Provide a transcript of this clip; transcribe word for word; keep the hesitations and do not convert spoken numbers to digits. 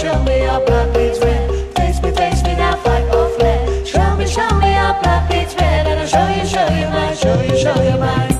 show me your blood bleeds red. Face me, face me, now fight or fled. Show me, show me your blood bleeds red. And I'll show you, show you mine, show you, show you mine.